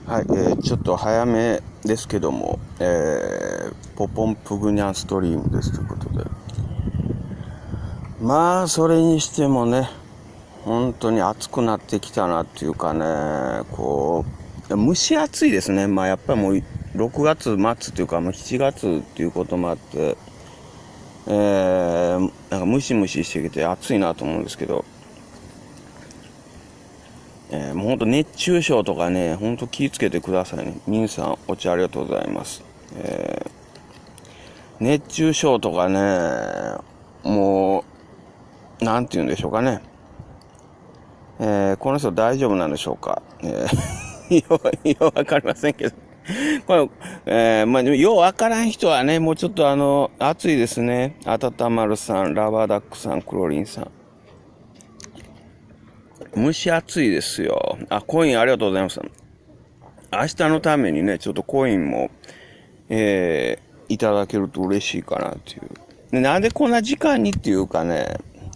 はい、ちょっと早めですけども、ポポンプグニャンストリームですということで、まあそれにしてもね、本当に暑くなってきたなっていうかね、こう蒸し暑いですね。まあやっぱりもう6月末っていうかもう7月っていうこともあって、なんかムシムシしてきて暑いなと思うんですけど、もうほんと熱中症とかね、ほんと気をつけてくださいね。ミンさん、お茶ありがとうございます。熱中症とかね、もう、なんて言うんでしょうかね。この人大丈夫なんでしょうか。ようわかりませんけど。これ、まあ、ようわからん人はね、もうちょっと暑いですね。あたたまるさん、ラバーダックさん、クロリンさん。蒸し暑いですよ。あ、コインありがとうございます。明日のためにね、ちょっとコインも、いただけると嬉しいかなっていう。で、なんでこんな時間にっていうかね、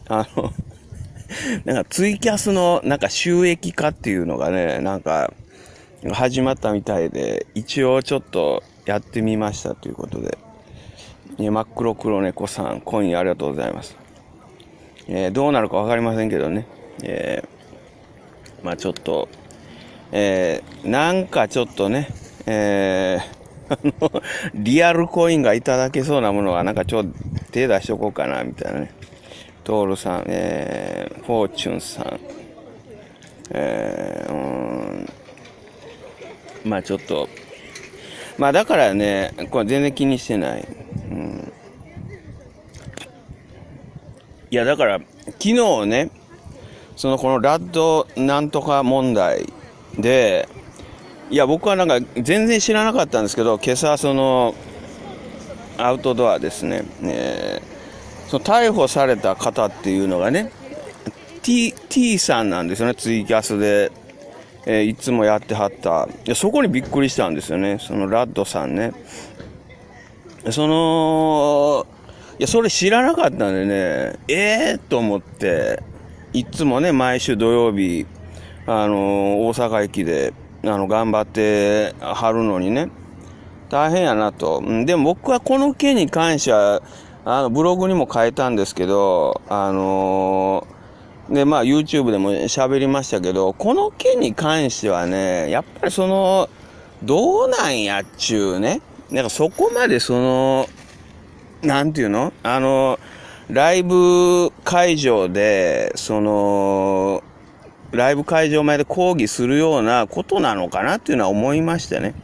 なんかツイキャスのなんか収益化っていうのがね、なんか始まったみたいで、一応ちょっとやってみましたということで。真っ黒黒猫さん、コインありがとうございます。どうなるかわかりませんけどね。まあちょっと、なんかちょっとね、リアルコインがいただけそうなものはなんかちょっと手出しとこうかなみたいなね。トールさん、フォーチュンさん、まあちょっと、まあだからね、これ全然気にしてない。いやだから、昨日ね、このラッドなんとか問題で、いや僕はなんか全然知らなかったんですけど、今朝アウトドアですね、その逮捕された方っていうのがね、T さんなんですよね、ツイキャスで、いつもやってはった。いやそこにびっくりしたんですよね、そのラッドさんね。いや、それ知らなかったんでね、と思って、いつもね、毎週土曜日、大阪駅で、頑張ってはるのにね、大変やなと。でも僕はこの件に関しては、ブログにも書いたんですけど、で、まあ YouTube でも喋りましたけど、この件に関してはね、やっぱりどうなんやっちゅうね。なんかそこまでなんていうのライブ会場で、ライブ会場前で抗議するようなことなのかなっていうのは思いましたね。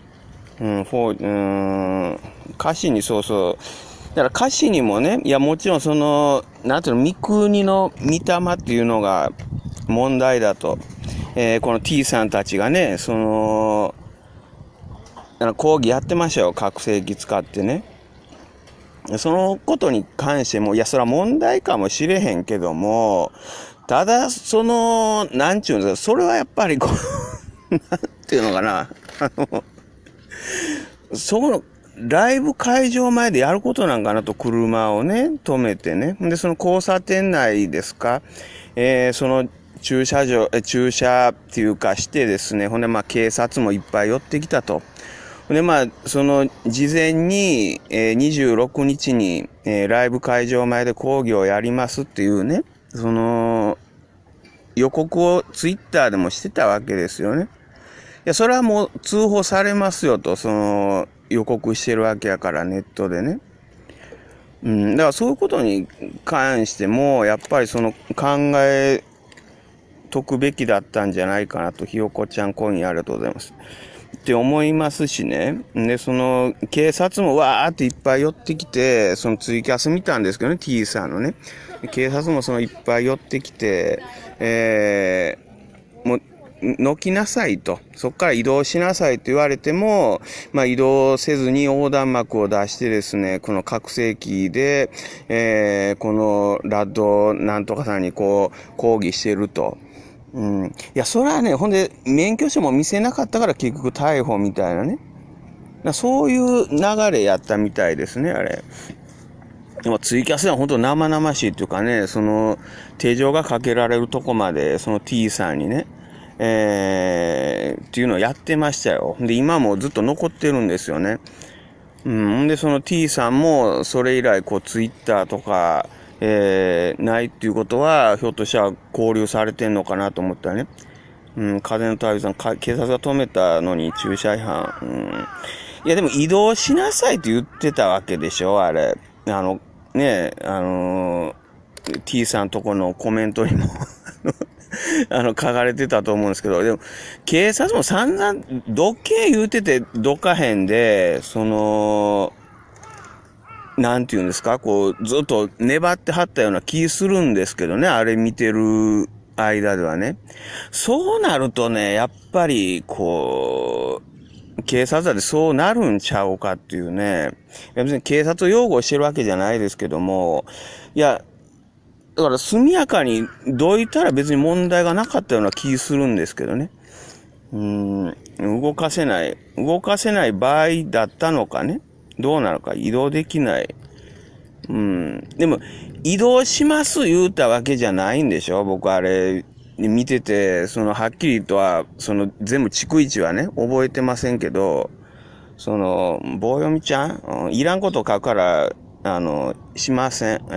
歌詞にそうそう。だから歌詞にもね、いやもちろんなんていうの、三国の御霊っていうのが問題だと。この T さんたちがね、抗議やってましたよ。拡声器使ってね。そのことに関しても、いや、それは問題かもしれへんけども、ただ、なんちゅうんですか、それはやっぱりなんていうのかな、ライブ会場前でやることなんかなと、車をね、止めてね。で、その交差点内ですか、駐車っていうかしてですね、ほんで、まあ、警察もいっぱい寄ってきたと。で、まあ、事前に、26日に、ライブ会場前で講義をやりますっていうね、予告をツイッターでもしてたわけですよね。いや、それはもう通報されますよと、予告してるわけやから、ネットでね。だからそういうことに関しても、やっぱり考えとくべきだったんじゃないかなと、ひよこちゃんコインありがとうございます。って思いますしね。で、警察もわーっていっぱい寄ってきて、ツイキャス見たんですけどね、T さんのね。警察もいっぱい寄ってきて、もう、のきなさいと。そこから移動しなさいと言われても、まあ移動せずに横断幕を出してですね、この拡声器で、このラッドなんとかさんに抗議してると。いや、それはね、ほんで、免許証も見せなかったから結局逮捕みたいなね。そういう流れやったみたいですね、あれ。でもツイキャスでは本当生々しいっていうかね、手錠がかけられるとこまで、T さんにね、 っていうのをやってましたよ。で、今もずっと残ってるんですよね。で、その T さんも、それ以来、ツイッターとか、ないっていうことは、ひょっとしたら交流されてんのかなと思ったらね。風の太陽さん、警察が止めたのに駐車違反。いや、でも移動しなさいって言ってたわけでしょ、あれ。T さんとこのコメントにも書かれてたと思うんですけど、でも、警察も散々、どっけ言うてて、どかへんで、なんて言うんですか、ずっと粘ってはったような気するんですけどね、あれ見てる間ではね。そうなるとね、やっぱり、警察だってそうなるんちゃうかっていうね。別に警察を擁護してるわけじゃないですけども、いや、だから速やかにどいたら別に問題がなかったような気するんですけどね。動かせない場合だったのかね。どうなのか、移動できない。でも、移動します言うたわけじゃないんでしょ、僕あれ、見てて、はっきりとは、全部逐一はね、覚えてませんけど、棒読みちゃん、いらんこと書くから、しません。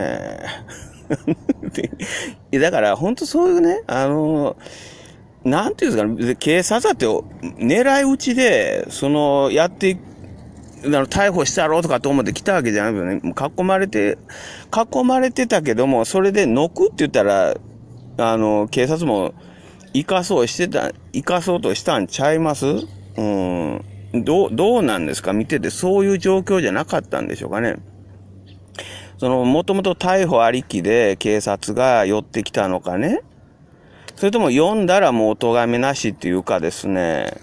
だから、本当そういうね、なんていうんですかね、警察だって狙い撃ちで、やっていく、逮捕したろうとかと思って来たわけじゃないよね。もう囲まれてたけども、それでノクって言ったら、警察も生かそうとしたんちゃいます？どうなんですか見てて、そういう状況じゃなかったんでしょうかね。もともと逮捕ありきで警察が寄ってきたのかね。それとも読んだらもうお咎めなしっていうかですね、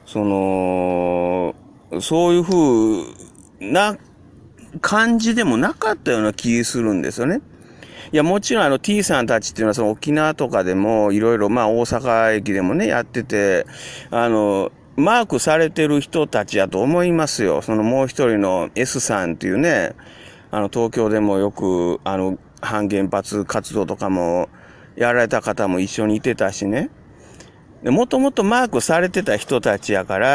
そういう風な感じでもなかったような気するんですよね。いや、もちろんT さんたちっていうのは沖縄とかでもいろいろ大阪駅でもね、やってて、マークされてる人たちやと思いますよ。もう一人の S さんっていうね、東京でもよく、反原発活動とかもやられた方も一緒にいてたしね。もともとマークされてた人たちやから、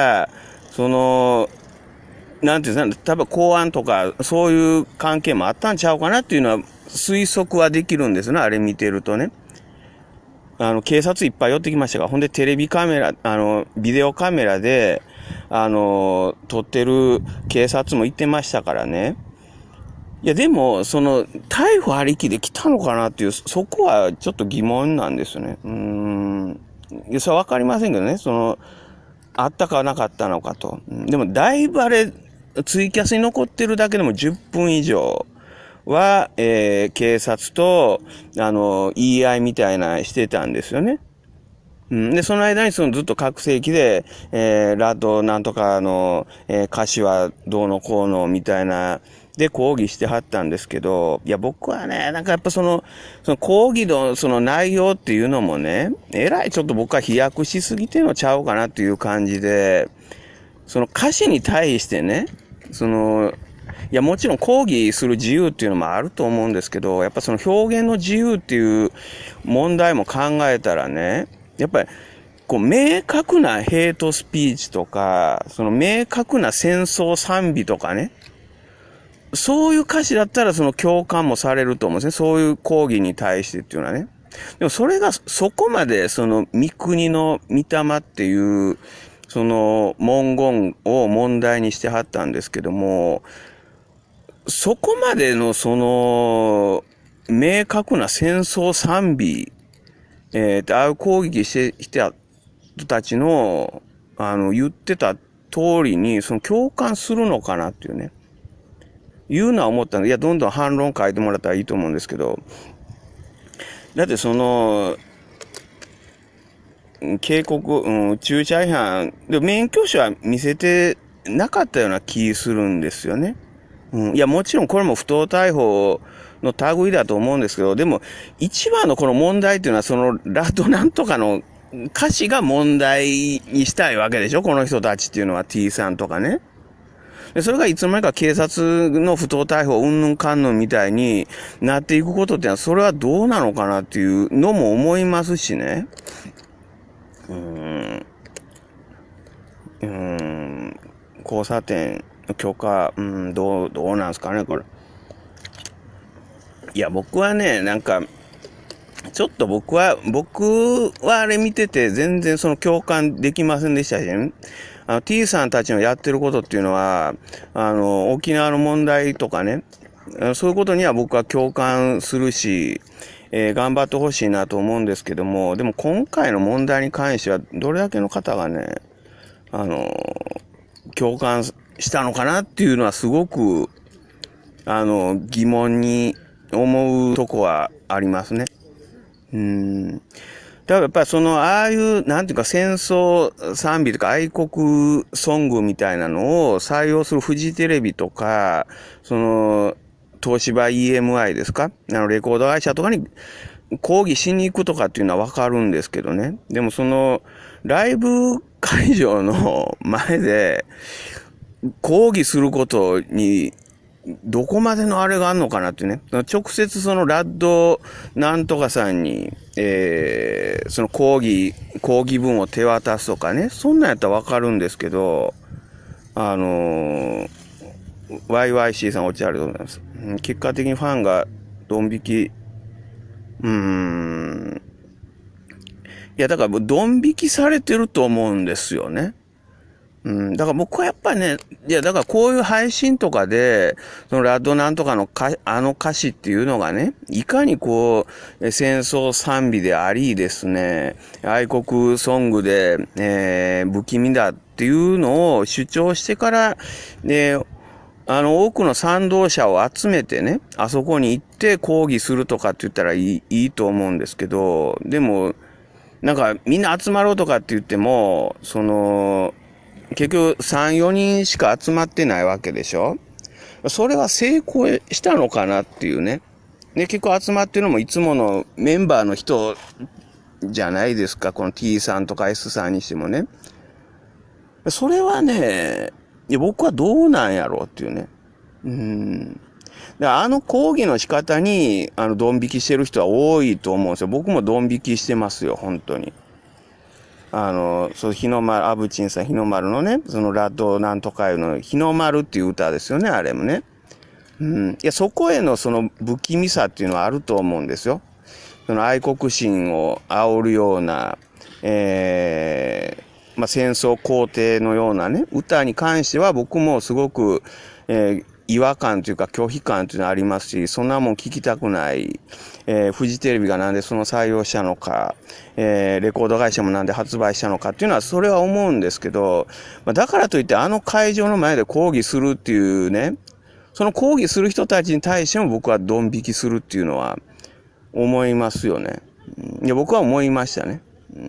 なんていうんですか、多分公安とかそういう関係もあったんちゃうかなっていうのは推測はできるんですね、あれ見てるとね。警察いっぱい寄ってきましたから、ほんでテレビカメラ、ビデオカメラで、撮ってる警察もいてましたからね。いや、でも、逮捕ありきで来たのかなっていう、そこはちょっと疑問なんですね。いや、それはわかりませんけどね、あったかなかったのかと。でも、だいぶあれ、ツイキャスに残ってるだけでも10分以上は、警察と、言い合いみたいなしてたんですよね。で、その間にずっと拡声器で、ラッドなんとかの、歌詞はどうのこうのみたいな、で抗議してはったんですけど、いや、僕はね、なんかやっぱその抗議の内容っていうのもね、えらいちょっと僕は飛躍しすぎてのちゃうかなっていう感じで、歌詞に対してね、いや、もちろん抗議する自由っていうのもあると思うんですけど、やっぱ表現の自由っていう問題も考えたらね、やっぱり、明確なヘイトスピーチとか、明確な戦争賛美とかね、そういう歌詞だったら共感もされると思うんですね。そういう抗議に対してっていうのはね。でもそれがそこまで三国の御霊っていう、文言を問題にしてはったんですけども、そこまでの明確な戦争賛美、ああいう攻撃してた人たちの、言ってた通りに、共感するのかなっていうね。いうのは思ったんで、いや、どんどん反論書いてもらったらいいと思うんですけど、だって警告、駐車違反、で、免許証は見せてなかったような気するんですよね。いや、もちろんこれも不当逮捕の類だと思うんですけど、でも、一番のこの問題っていうのは、ラッドなんとかの歌詞が問題にしたいわけでしょ、この人たちっていうのは T さんとかね。で、それがいつの間にか警察の不当逮捕、うんぬんかんぬんみたいになっていくことってのは、それはどうなのかなっていうのも思いますしね。 交差点許可、どうなんすかね、これ。いや、僕はね、なんか、ちょっと僕はあれ見てて全然その共感できませんでしたしね。T さんたちのやってることっていうのは、沖縄の問題とかね、そういうことには僕は共感するし、頑張ってほしいなと思うんですけども、でも今回の問題に関しては、どれだけの方がね、共感したのかなっていうのはすごく、疑問に思うとこはありますね。だからやっぱりああいう、なんていうか戦争賛美とか愛国ソングみたいなのを採用するフジテレビとか、東芝 EMI ですか？レコード会社とかに抗議しに行くとかっていうのはわかるんですけどね。でもライブ会場の前で抗議することに、どこまでのあれがあんのかなってね。直接ラッドなんとかさんに、その抗議文を手渡すとかね。そんなんやったらわかるんですけど、YYC さんおっしゃると思います。結果的にファンがドン引き、いや、だからドン引きされてると思うんですよね。だから僕はやっぱりね、いや、だからこういう配信とかで、ラッドなんとかの歌詞っていうのがね、いかに戦争賛美でありですね、愛国ソングで、不気味だっていうのを主張してから、多くの賛同者を集めてね、あそこに行って抗議するとかって言ったらいいと思うんですけど、でも、なんかみんな集まろうとかって言っても、結局3、4人しか集まってないわけでしょ？それは成功したのかなっていうね。で、結構集まってるのもいつものメンバーの人じゃないですか。この T さんとか S さんにしてもね。それはね、いや僕はどうなんやろうっていうね。で抗議の仕方に、ドン引きしてる人は多いと思うんですよ。僕もドン引きしてますよ、本当に。日の丸、アブチンさん、日の丸のね、ラッドなんとかいうの、日の丸っていう歌ですよね、あれもね。いや、そこへの不気味さっていうのはあると思うんですよ。愛国心を煽るような、戦争肯定のようなね、歌に関しては僕もすごく、違和感というか拒否感というのはありますし、そんなもん聞きたくない。フジテレビがなんで採用したのか、レコード会社もなんで発売したのかっていうのは、それは思うんですけど、だからといって会場の前で抗議するっていうね、その抗議する人たちに対しても僕はドン引きするっていうのは思いますよね。いや、僕は思いましたね。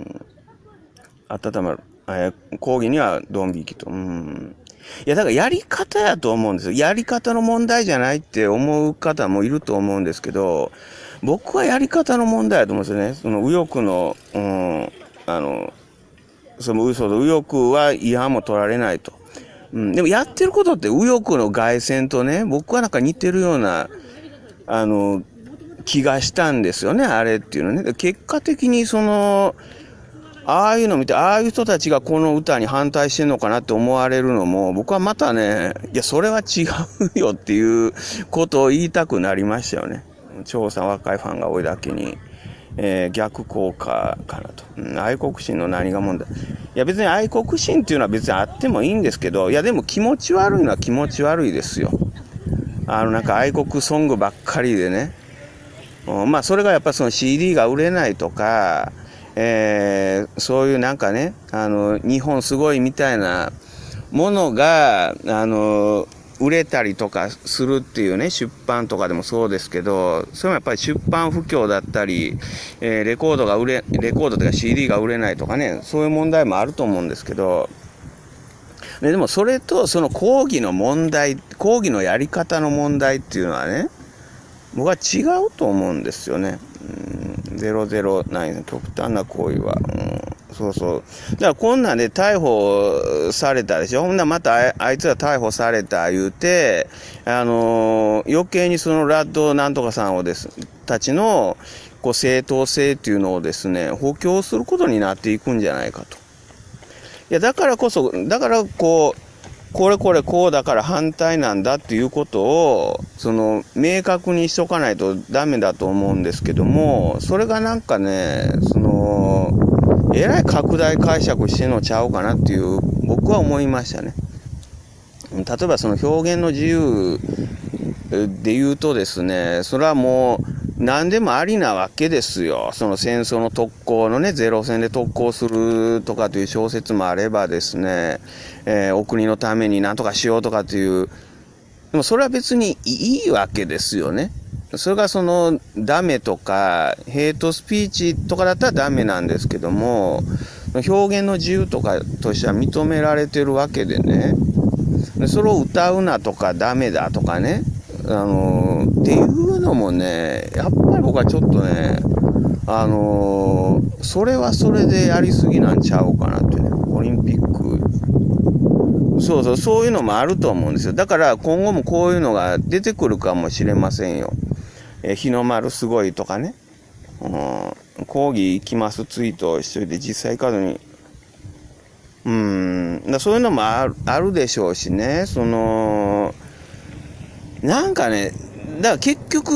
温まる。抗議にはドン引きと。いや、だからやり方やと思うんですよ。やり方の問題じゃないって思う方もいると思うんですけど、僕はやり方の問題だと思うんですよね。右翼の、嘘と右翼は違反も取られないと。でもやってることって右翼の凱旋とね、僕はなんか似てるような、気がしたんですよね、あれっていうのね。結果的にああいうの見て、ああいう人たちがこの歌に反対してんのかなって思われるのも、僕はまたね、いや、それは違うよっていうことを言いたくなりましたよね。調査若いファンが多いだけに、逆効果かなと。愛国心の何が問題。いや、別に愛国心っていうのは別にあってもいいんですけど、いや、でも気持ち悪いのは気持ち悪いですよ。なんか愛国ソングばっかりでね。それがやっぱCD が売れないとか、そういうなんかね、日本すごいみたいなものが、売れたりとかするっていうね、出版とかでもそうですけど、それもやっぱり出版不況だったり、レコードとか CD が売れないとかね、そういう問題もあると思うんですけど、でもそれと抗議のやり方の問題っていうのはね、僕は違うと思うんですよね。009、極端な行為は。そうそう。だからこんなんで逮捕されたでしょ。ほんならまたあいつら逮捕された言うて、余計にラッドなんとかさんたちの、正当性っていうのをですね、補強することになっていくんじゃないかと。 や、だからこそ、だからこうだから反対なんだっていうことを、明確にしとかないとダメだと思うんですけども、それがなんかね、えらい拡大解釈してんのちゃうかなっていう、僕は思いましたね。例えばその表現の自由で言うとですね、それはもう何でもありなわけですよ。その戦争の特攻のね、ゼロ戦で特攻するとかという小説もあればですね、お国のために何とかしようとかという、でもそれは別にいいわけですよね。それがダメとか、ヘイトスピーチとかだったらダメなんですけども、表現の自由とかとしては認められてるわけでね、それを歌うなとかダメだとかね、っていうのもね、やっぱり僕はちょっとね、それはそれでやりすぎなんちゃうかなってね、オリンピック、そういうのもあると思うんですよ。だから今後もこういうのが出てくるかもしれませんよ。日の丸すごいとかね、抗議行きますツイートをしといて実際行かずに、そういうのもあるでしょうしね、なんかね、だから結局、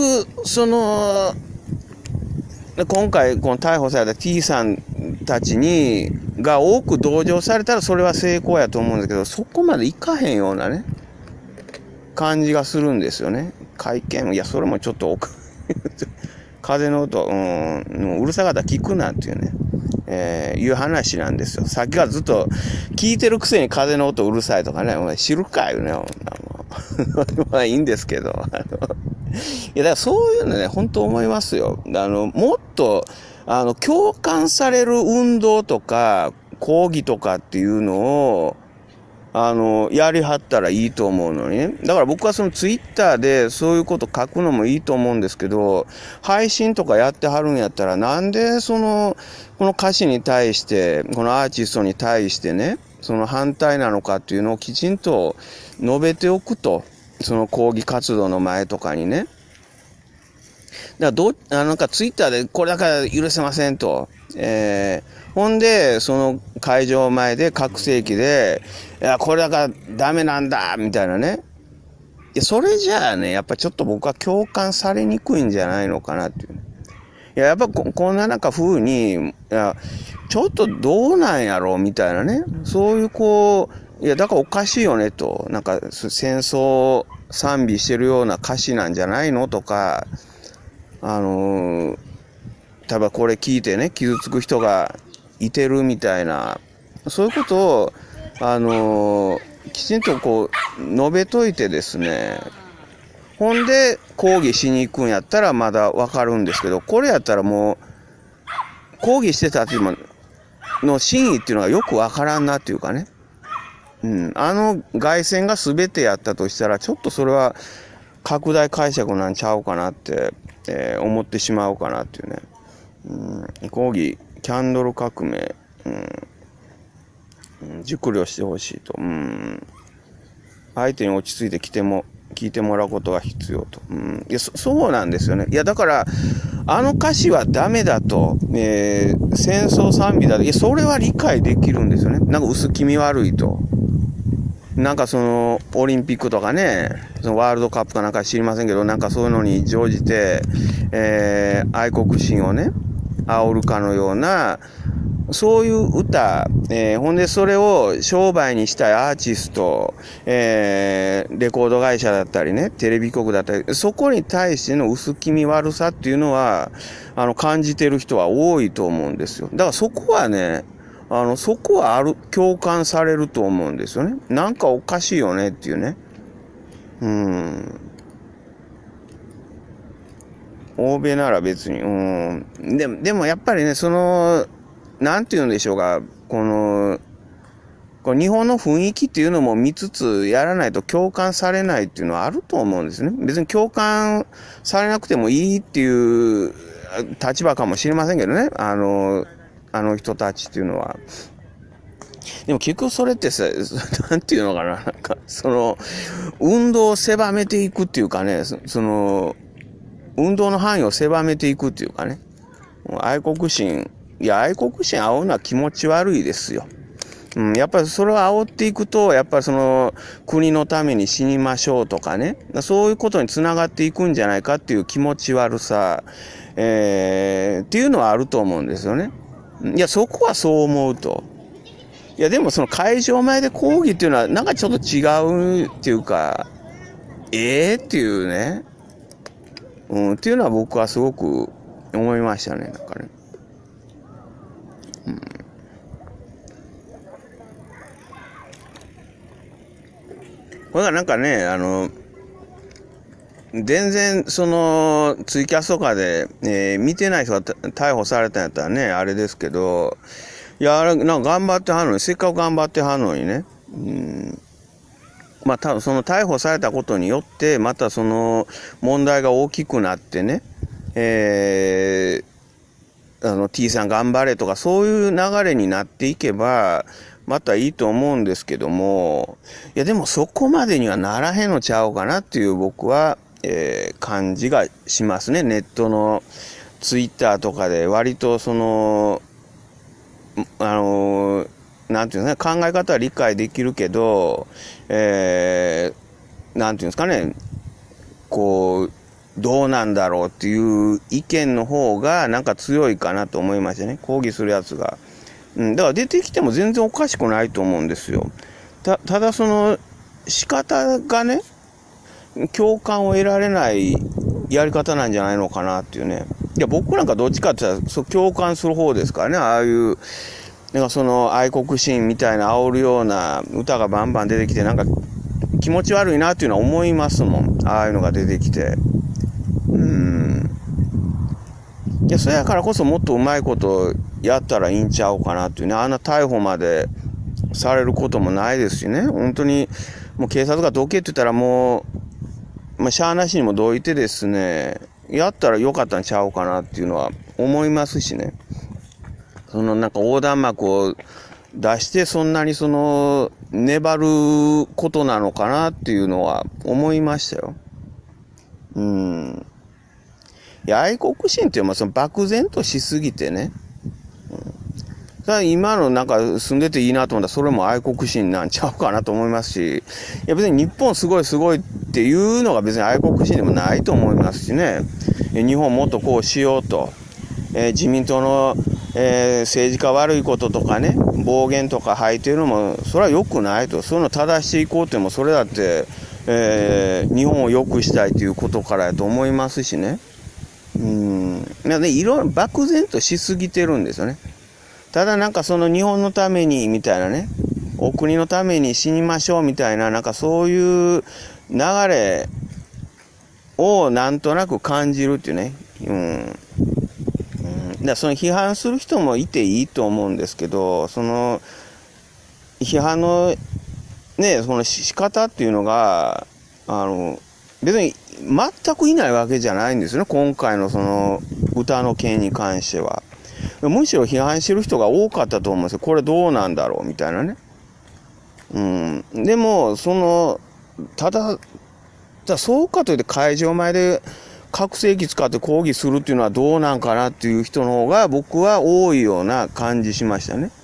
今回、この逮捕された T さんたちが多く同情されたらそれは成功やと思うんですけど、そこまでいかへんようなね、感じがするんですよね。会見、いや、それもちょっと風の音、うるさかったら聞くなっていうね、いう話なんですよ。さっきからずっと聞いてるくせに風の音うるさいとかね、お前知るかよね、まあいいんですけど。いや、だからそういうのね、本当思いますよ。もっと、共感される運動とか、抗議とかっていうのを、やりはったらいいと思うのにね。だから僕はそのツイッターでそういうこと書くのもいいと思うんですけど、配信とかやってはるんやったら、なんでこの歌詞に対して、このアーティストに対してね、その反対なのかっていうのをきちんと述べておくと。その抗議活動の前とかにね。だからなんかツイッターでこれだから許せませんと。ほんで、その会場前で拡声器で、いや、これだからダメなんだみたいなね。いや、それじゃあね、やっぱちょっと僕は共感されにくいんじゃないのかなっていう。いや、やっぱこんななんか風に、いや、ちょっとどうなんやろうみたいなね。そういういや、だからおかしいよねと。なんか戦争賛美してるような歌詞なんじゃないのとか、例えばこれ聞いてね、傷つく人がいてるみたいな、そういうことを、きちんと述べといてですね、ほんで、抗議しに行くんやったらまだわかるんですけど、これやったらもう、抗議してたっていうの真意っていうのがよくわからんなっていうかね。凱旋が全てやったとしたら、ちょっとそれは拡大解釈なんちゃうかなって、思ってしまうかなっていうね。抗議、キャンドル革命、熟慮してほしいと。相手に落ち着いて聞いてもらうことが必要と。いや、そうなんですよね。いや、だから、歌詞はダメだと、戦争賛美だと。いや、それは理解できるんですよね。なんか薄気味悪いと。なんかオリンピックとかね、ワールドカップかなんか知りませんけど、なんかそういうのに乗じて、愛国心をね、煽るかのような、そういう歌、ほんでそれを商売にしたいアーティスト、レコード会社だったりね、テレビ局だったり、そこに対しての薄気味悪さっていうのは、感じてる人は多いと思うんですよ。だからそこはね、そこは共感されると思うんですよね。なんかおかしいよねっていうね。欧米なら別に、でもやっぱりね、なんて言うんでしょうか、この日本の雰囲気っていうのも見つつやらないと共感されないっていうのはあると思うんですね。別に共感されなくてもいいっていう立場かもしれませんけどね。あの人たちっていうのは。でも結局それってさ、なんていうのかな、なんか、運動を狭めていくっていうかね、運動の範囲を狭めていくっていうかね、愛国心煽るのは気持ち悪いですよ。 やっぱりそれを煽っていくと、やっぱりその国のために死にましょうとかね、そういうことにつながっていくんじゃないかっていう気持ち悪さ、っていうのはあると思うんですよね。いや、そこはそう思うと。いや、でもその会場前で抗議っていうのはなんかちょっと違うっていうか、っていうね、っていうのは僕はすごく思いましたね、なんかね。これがなんかね、全然そのツイキャスとかで、見てない人が逮捕されたんやったらね、あれですけど、いや、なんか頑張ってはんのに、せっかく頑張ってはんのにね、まあ多分その逮捕されたことによって、またその問題が大きくなってね、T さん頑張れとかそういう流れになっていけば、またいいと思うんですけども、いやでもそこまでにはならへんのちゃうかなっていう僕は、感じがしますね。ネットのツイッターとかで割とその、なんていうんですかね、考え方は理解できるけど、なんていうんですかね、こう、どうなんだろうっていう意見の方がなんか強いかなと思いましたね。抗議するやつが。だから出てきても全然おかしくないと思うんですよ。ただその仕方がね、共感を得られないやり方なんじゃないのかなっていうね。いや、僕なんかどっちかって言ったら、そう共感する方ですからね、ああいう、なんかその愛国心みたいな煽るような歌がバンバン出てきて、なんか気持ち悪いなっていうのは思いますもん。ああいうのが出てきて。いや、そやからこそもっとうまいことやったらいいんちゃうかなっていうね。あんな逮捕までされることもないですしね。本当に、もう警察がどけって言ったらもう、まあ、しゃあなしにもどいてですね、やったらよかったんちゃうかなっていうのは思いますしね。そのなんか横断幕を出してそんなにその粘ることなのかなっていうのは思いましたよ。いや、愛国心っていうのはその漠然としすぎてね。今のなんか住んでていいなと思ったらそれも愛国心なんちゃうかなと思いますし、いや別に日本すごいすごいっていうのが別に愛国心でもないと思いますしね。日本もっとこうしようと。自民党の、政治家悪いこととかね、暴言とか吐いてるのも、それは良くないと。そういうのを正していこうっても、それだって、日本を良くしたいということからやと思いますしね。いろいろ漠然としすぎてるんですよね。ただなんかその日本のためにみたいなね、お国のために死にましょうみたいな、なんかそういう流れをなんとなく感じるっていうね。だその批判する人もいていいと思うんですけど、その批判のね、その仕方っていうのが、別に全くいないわけじゃないんですよね。今回のその歌の件に関しては。むしろ批判してる人が多かったと思うんですよ。これどうなんだろうみたいなね。でも、ただそうかといって会場前で拡声器使って抗議するっていうのはどうなんかなっていう人の方が僕は多いような感じしましたね。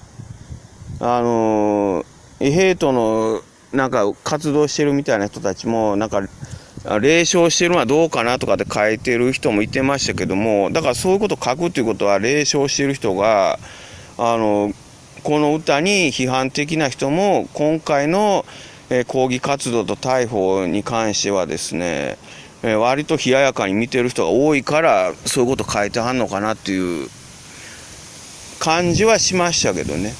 ヘイトのなんか活動してるみたいな人たちもなんか冷笑してるのはどうかなとかって書いてる人もいてましたけども、だからそういうことを書くっていうことは冷笑してる人がこの歌に批判的な人も今回の抗議活動と逮捕に関してはですね、割と冷ややかに見てる人が多いからそういうこと書いてはんのかなっていう感じはしましたけどね。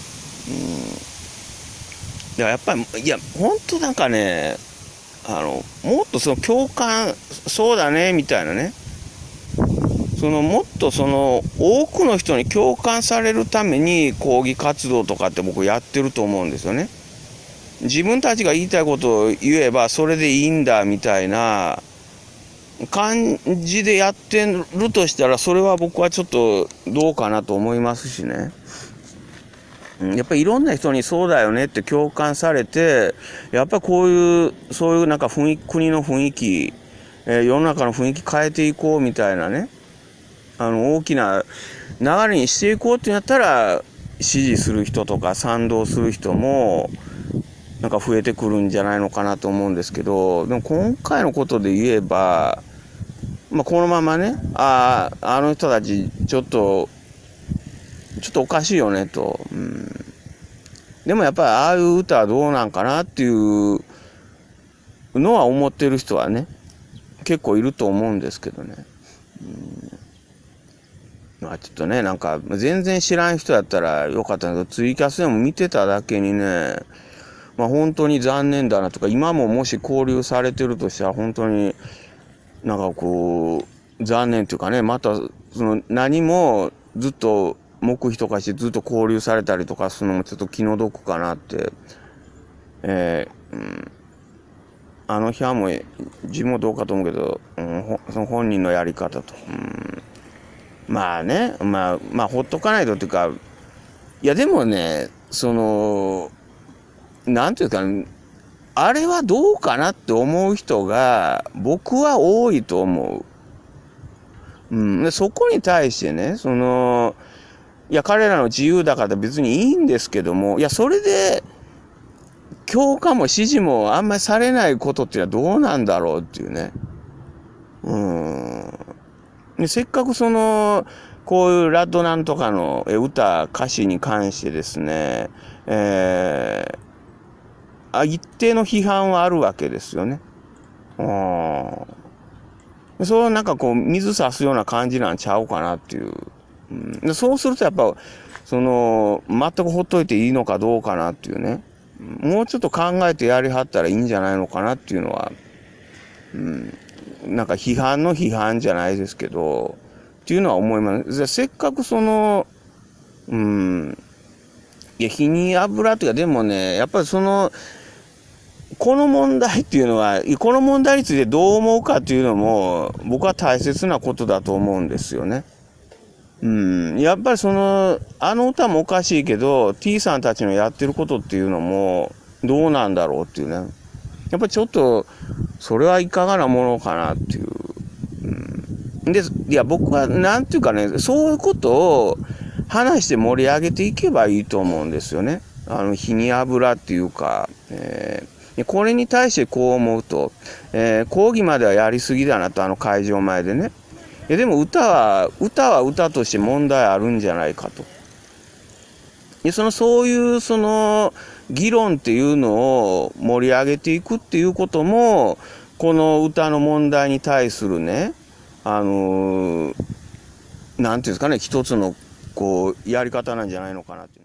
だからやっぱりいや本当なんかね、もっとその共感そうだねみたいなね、もっと多くの人に共感されるために抗議活動とかって僕やってると思うんですよね。自分たちが言いたいことを言えばそれでいいんだみたいな感じでやってるとしたら、それは僕はちょっとどうかなと思いますしね。やっぱりいろんな人にそうだよねって共感されて、やっぱこういうそういうなんか国の雰囲気、世の中の雰囲気変えていこうみたいなね、大きな流れにしていこうってなったら支持する人とか賛同する人もなんか増えてくるんじゃないのかなと思うんですけど、でも今回のことで言えば、このままね、あの人たちちょっとおかしいよねと、でもやっぱりああいう歌はどうなんかなっていうのは思ってる人はね結構いると思うんですけどね。ちょっとね、なんか全然知らん人やったらよかったんだけど、ツイキャスでも見てただけにね、本当に残念だなとか、今ももし交流されてるとしたら本当になんかこう残念というかね、またその何もずっと黙秘とかしてずっと交流されたりとかするのもちょっと気の毒かなって、あの日はもう地元どうかと思うけど、その本人のやり方と、まあね、ほっとかないとっていうか、いやでもね、そのなんていうか、あれはどうかなって思う人が僕は多いと思う。でそこに対してね、いや彼らの自由だから別にいいんですけども、いやそれで共感も支持もあんまりされないことっていうのはどうなんだろうっていうね。でせっかくこういうラッドなんとかの歌詞に関してですね、一定の批判はあるわけですよね。そうなんかこう水差すような感じなんちゃうかなっていう。でそうするとやっぱ全くほっといていいのかどうかなっていうね。もうちょっと考えてやりはったらいいんじゃないのかなっていうのは、なんか批判の批判じゃないですけどっていうのは思います。せっかくいや火に油っていうか、でもねやっぱりこの問題っていうのは、この問題についてどう思うかっていうのも僕は大切なことだと思うんですよね。やっぱりあの歌もおかしいけど T さんたちのやってることっていうのもどうなんだろうっていうね。やっぱりちょっとそれはいかがなものかなっていう。で、いや僕はなんていうかね、そういうことを話して盛り上げていけばいいと思うんですよね。火に油っていうか、これに対してこう思うと、抗議まではやりすぎだなと、会場前でね。でも歌は歌として問題あるんじゃないかと。でそういう議論っていうのを盛り上げていくっていうことも、この歌の問題に対するね、なんていうんですかね、一つのこうやり方なんじゃないのかなって。